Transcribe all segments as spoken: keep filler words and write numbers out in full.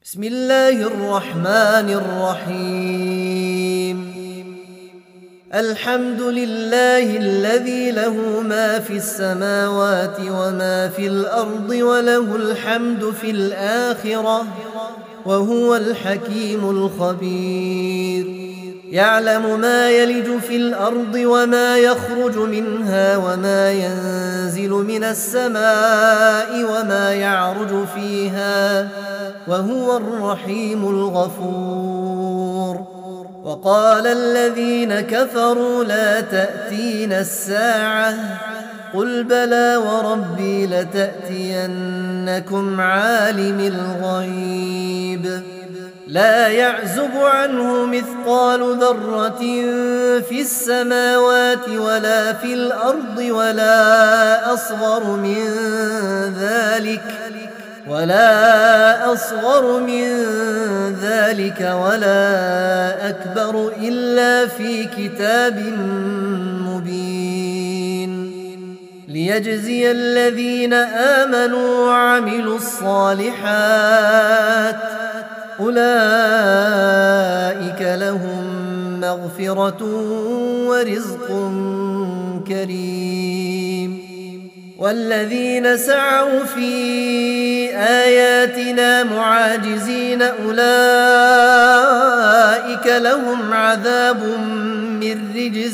بسم الله الرحمن الرحيم. الحمد لله الذي له ما في السماوات وما في الأرض وله الحمد في الآخرة وهو الحكيم الخبير. يعلم ما يلج في الأرض وما يخرج منها وما ينزل من السماء وما يعرج فيها وهو الرحيم الغفور. وقال الذين كفروا لا تأتينا الساعة قل بلى وربي لتأتينكم عالم الغيب لا يعزب عنه مثقال ذرة في السماوات ولا في الأرض ولا أصغر من ذلك ولا أصغر من ذلك ولا أكبر إلا في كتاب مبين ليجزي الذين آمنوا وعملوا الصالحات أولئك لهم مغفرة ورزق كريم. والذين سعوا في آياتنا معاجزين أولئك لهم عذاب من رجز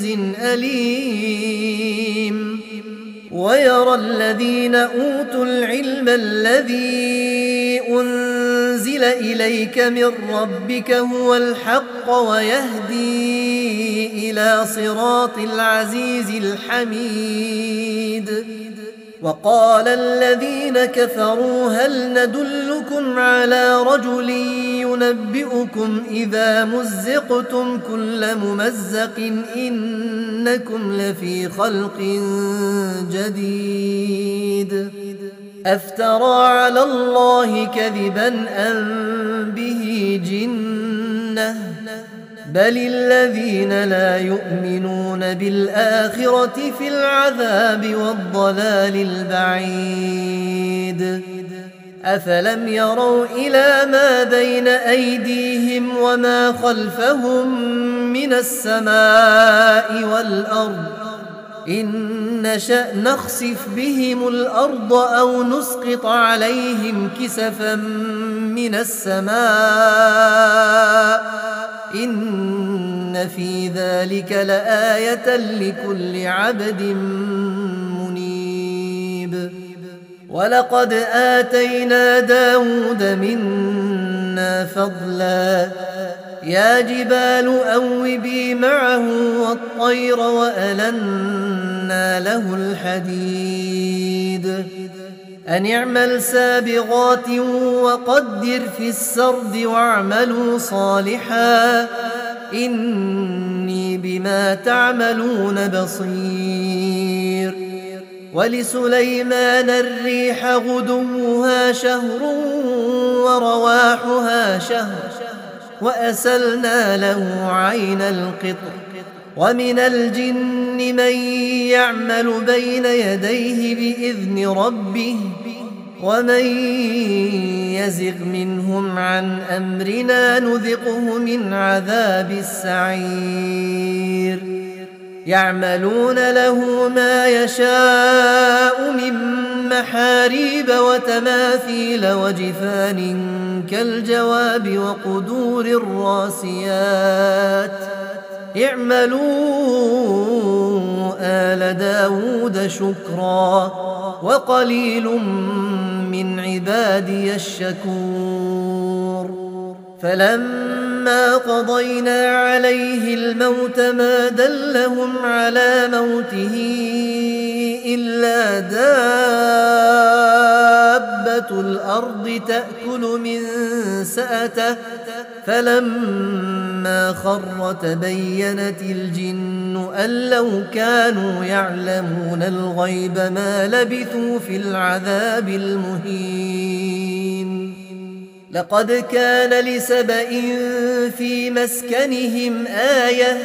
أليم. ويرى الذين أوتوا العلم الذي أنزل إليك من ربك هو الحق ويهدي إلى صراط العزيز الحميد. وقال الذين كفروا هل ندلكم على رجل ينبئكم إذا مزقتم كل ممزق إنكم لفي خلق جديد أفترى على الله كذبا أم به جنة بل الذين لا يؤمنون بالآخرة في العذاب والضلال البعيد. أفلم يروا إلى ما بين أيديهم وما خلفهم من السماء والأرض إن نشأ نخسف بهم الأرض أو نسقط عليهم كسفا من السماء إن في ذلك لآية لكل عبد منيب. ولقد آتينا داود منا فضلا يا جبال أوبي معه والطير وألنا له الحديد أن اعمل سابغات وقدر في السرد واعملوا صالحا إني بما تعملون بصير. ولسليمان الريح غدوها شهر ورواحها شهر وأسلنا له عين القطر ومن الجن من يعمل بين يديه بإذن ربه ومن يزغ منهم عن أمرنا نذقه من عذاب السعير. يعملون له ما يشاء من محاريب وتماثيل وجفان كالجواب وقدور الراسيات اعملوا آل داود شكرا وقليل من عبادي الشكور. فلما قضينا عليه الموت ما دلهم على موته إلا دابة الأرض تأكل من سأته فلما خر تبينت الجن أن لو كانوا يعلمون الغيب ما لبثوا في العذاب المهين. لقد كان لسبإ في مسكنهم آية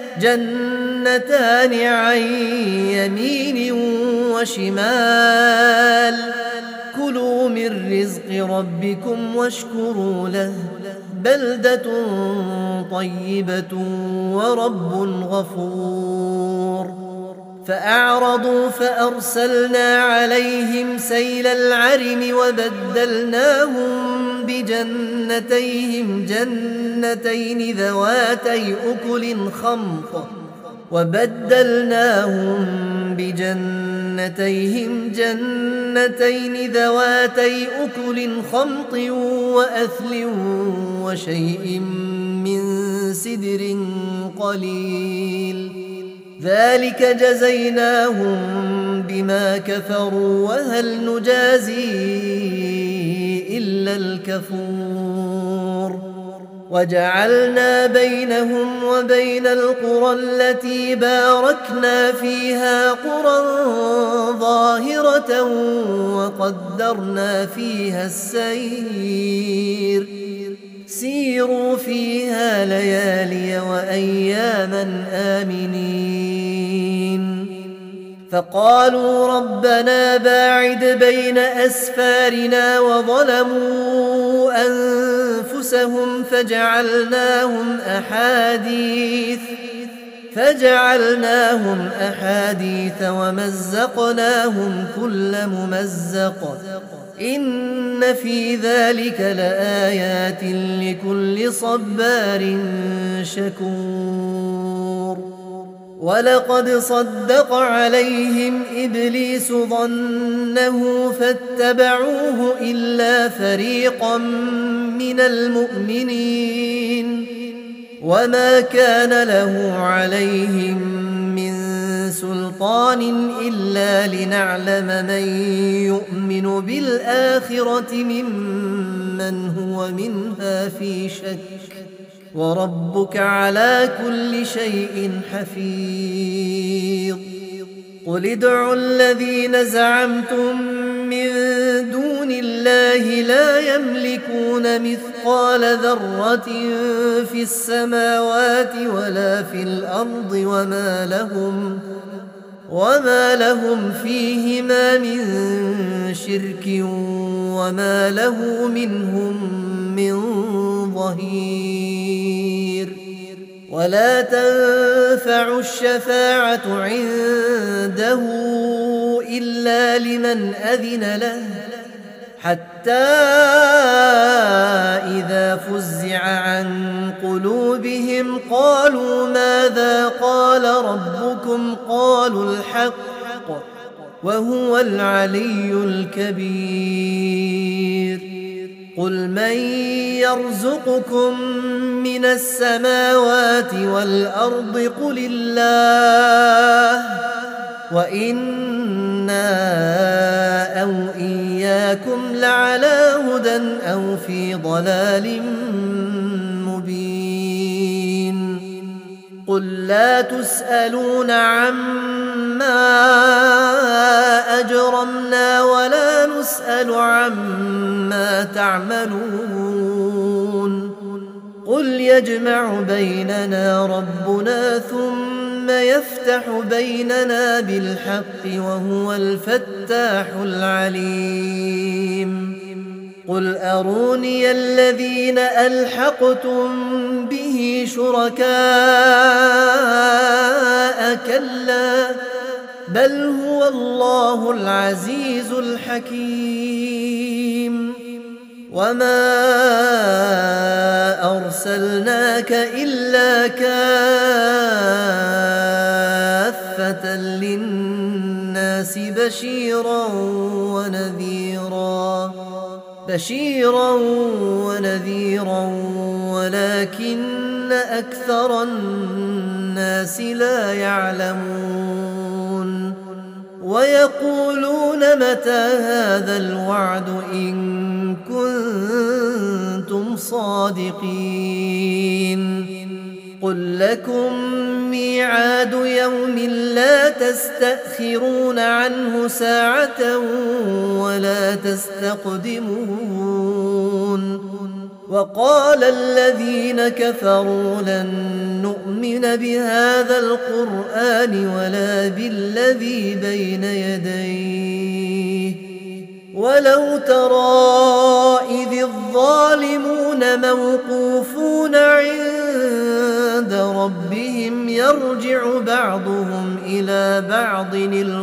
جنتان عن يمين وشمال كلوا من من رزق ربكم واشكروا له بلدة طيبة ورب غفور. فأعرضوا فأرسلنا عليهم سيل العرم وبدلناهم بجنتيهم جنتين ذواتي أكل خمط وبدلناهم بجنتيهم جنتين ذواتي أكل خمط وأثل وشيء من سدر قليل ذلك جزيناهم بما كفروا وهل نجازي إلا الكفور. وجعلنا بينهم وبين القرى التي باركنا فيها قرى ظاهرة وقدرنا فيها السير سيروا فيها ليالي وأياما آمنين. فقالوا ربنا باعد بين أسفارنا وظلموا أنفسهم فجعلناهم أحاديث فجعلناهم أحاديث ومزقناهم كل ممزق إن في ذلك لآيات لكل صبار شكور. ولقد صدق عليهم إبليس ظنه فاتبعوه إلا فريقا من المؤمنين وما كان له عليهم من سلطان إلا لنعلم من يؤمن بالآخرة ممن هو منها في شك وربك على كل شيء حفيظ. قل ادعوا الذين زعمتم من دون الله لا يملكون مثقال ذرة في السماوات ولا في الأرض وما لهم وما لهم فيهما من شرك وما له منهم من ظهير. ولا تنفع الشفاعة عنده إلا لمن أذن له حتى إذا فزع عن قلوبهم قالوا ماذا قال ربكم قالوا الحق وهو العلي الكبير. قل من يرزقكم من السماوات والأرض قل الله وإنا أو إياكم لعلى هدى أو في ضلال مبين. قل لا تسألون عما أجرمنا ولا نسأل عما تعملون. قل يجمع بيننا ربنا ثم يفتح بيننا بالحق وهو الفتاح العليم. قل أروني الذين ألحقتم به شركاء كلا بل هو الله العزيز الحكيم. وما أرسلناك إلا كافة للناس بشيرا ونذيرا بشيرا ونذيرا ولكن أكثر الناس لا يعلمون. ويقولون متى هذا الوعد إن كنتم صادقين. قل لكم ميعاد يوم لا تستأخرون عنه ساعة ولا تستقدمون. وقال الذين كفروا لن نؤمن بهذا القرآن ولا بالذي بين يديه ولو ترى إذ الظالمون موقوفون عند ربهم يرجع بعضهم إلى بعض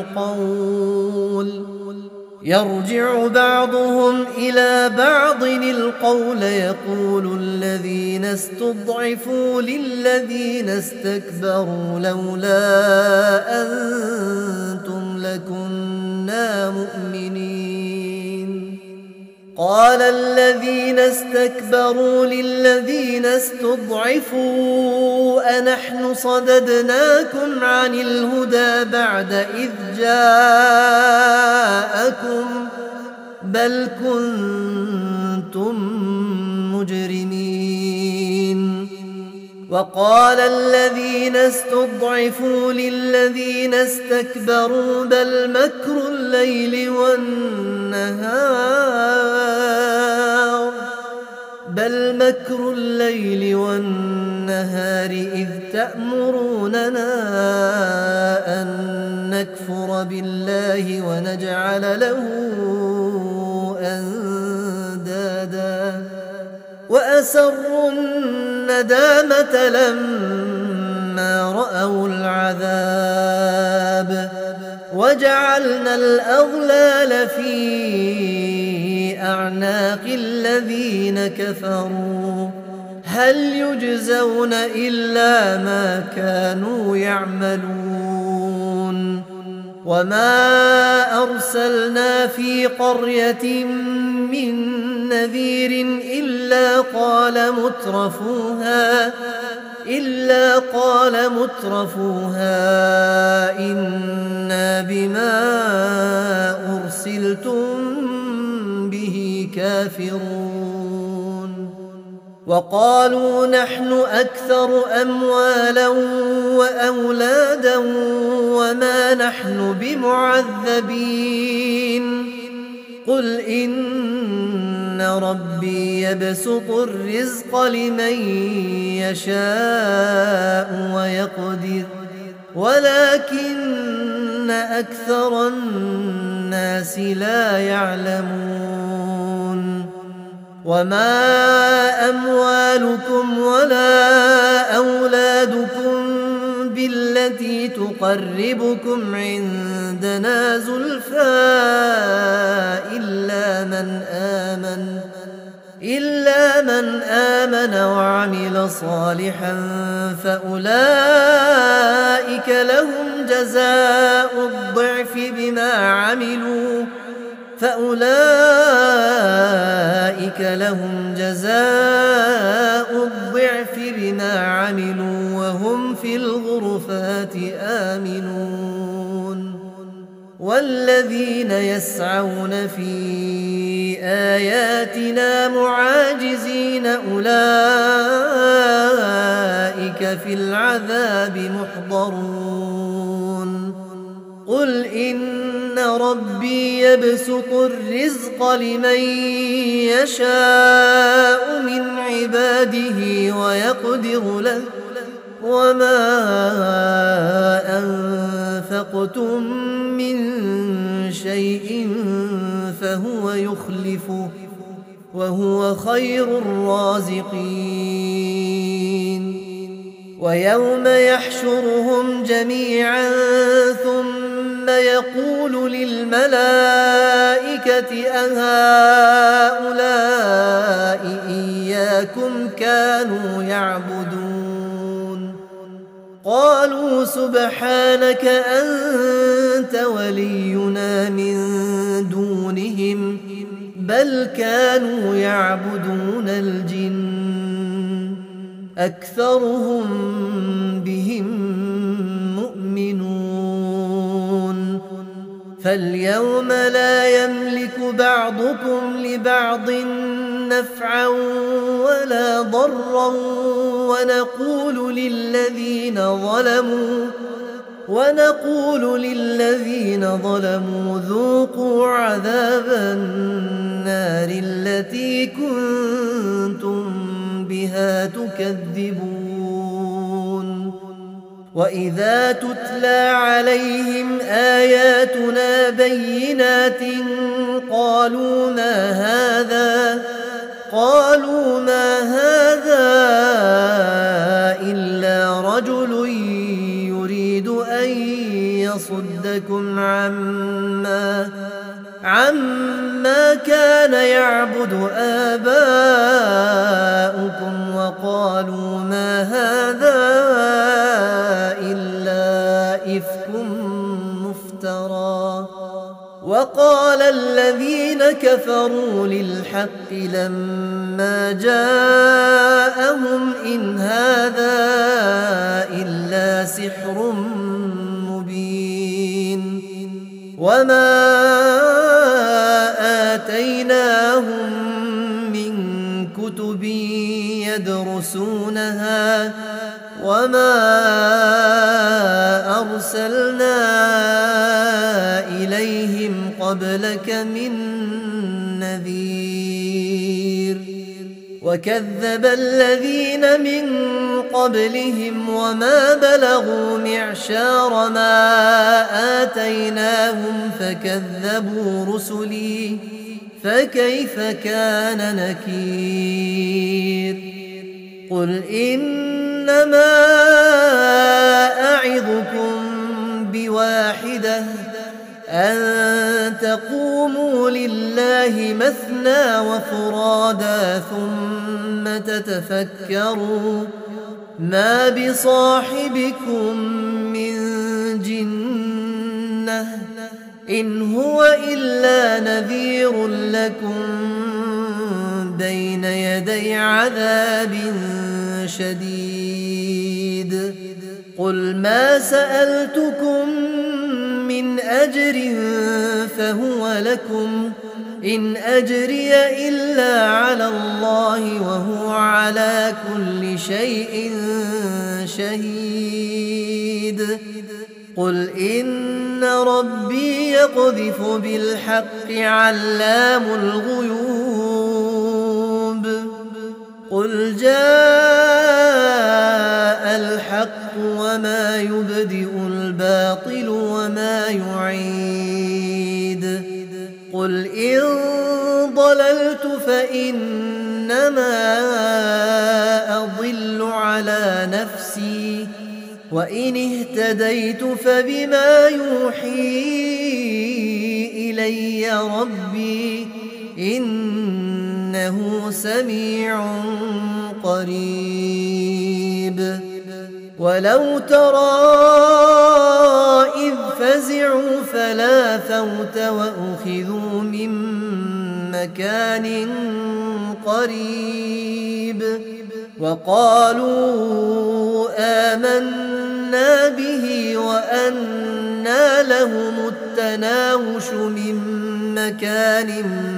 القول يرجع بعضهم إلى بعض القول يقول الذين استضعفوا للذين استكبروا لولا أنتم لكنا مؤمنين قال الذين استكبروا للذين استضعفوا أنحن صددناكم عن الهدى بعد إذ جاءكم بل كنتم مجرمين وقال الذين استضعفوا للذين استكبروا بل مكر الليل والنهار بل مكر الليل والنهار إذ تأمروننا أن نكفر بالله ونجعل له أندادا وأسروا الندامة لما رأوا العذاب وجعلنا الأغلال في أعناق الذين كفروا هل يجزون إلا ما كانوا يعملون وما أرسلنا في قرية من نذير إلا قال مترفوها إلا قال مترفوها إنا بما أرسلتم به كافرون وقالوا نحن أكثر أموالا وأولادا وما نحن بمعذبين قل إن ربي يبسط الرزق لمن يشاء ويقدر ولكن أكثر الناس لا يعلمون وما أموالكم ولا أولادكم بالتي تقربكم عندنا زلفى إلا من آمن إلا من آمن وعمل صالحا فأولئك لهم جزاء الضعف بما عملوا فأولئك لهم جزاء الضعف بما عملوا وهم في الغرفات آمنون والذين يسعون في آياتنا معاجزين أولئك في العذاب محضرون قل إن ربي يبسط الرزق لمن يشاء من عباده ويقدر له وما أنفقتم من شيء فهو يخلفه وهو خير الرازقين ويوم يحشرهم جميعا ثم يقول للملائكة أهؤلاء إياكم كانوا يعبدون قالوا سبحانك أنت ولينا من دونهم بل كانوا يعبدون الجن أكثرهم بهم مؤمنون فاليوم لا يملك بعضكم لبعض نفعا ولا ضرا ونقول للذين ظلموا ونقول للذين ظلموا ذوقوا عذاب النار التي كنتم بها تكذبون وإذا تتلى عليهم آياتنا بينات قالوا ما هذا قالوا ما هذا إلا رجل يريد أن يصدكم عما عما كان يعبد آباؤكم وقالوا ما هذا إلا إفك مفترى وقال الذين كفروا للحق لما جاءهم إن هذا إلا سحر مبين وما آتيناهم من كتب يدرسونها وما أرسلنا إليهم قبلك من نذير وكذب الذين من قبلهم وما بلغوا معشار ما آتيناهم فكذبوا رسلي فكيف كان نكير قل إنما أعظكم بواحدة أن تقوموا لله مثنى وفرادا ثم تتفكروا ما بصاحبكم من جنة إن هو إلا نذير لكم بين يدي عذاب شديد قل ما سألتكم من أجر فهو لكم إن أجري إلا على الله وهو على كل شيء شهيد قل إن ربي يقذف بالحق علام الغيوب قل جاء الحق وما يبدئ الباطل وما يعيد قل إن ضللت فإنما أضل على نفسي وإن اهتديت فبما يوحي إلي ربي إنه سميع قريب ولو ترى إذ فزعوا فلا فوت وأخذوا من مكان قريب وقالوا آمنا به وأنى لهم التناوش من مكان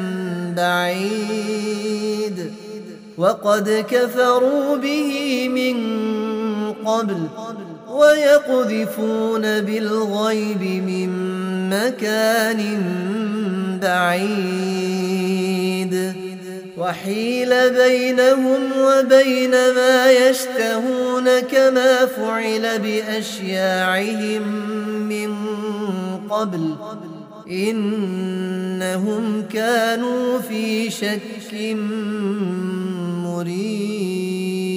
بعيد وقد كفروا به من قبل ويقذفون بالغيب من مكان بعيد وحيل بينهم وبين ما يشتهون كما فعل بأشياعهم من قبل إنهم كانوا في شك مريب.